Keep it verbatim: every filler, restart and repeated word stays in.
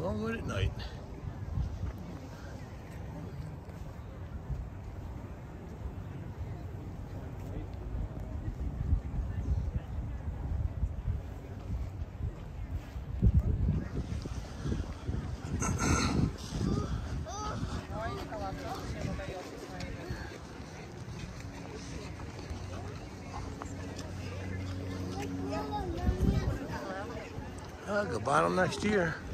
Long wood at night. I'll go buy them next year.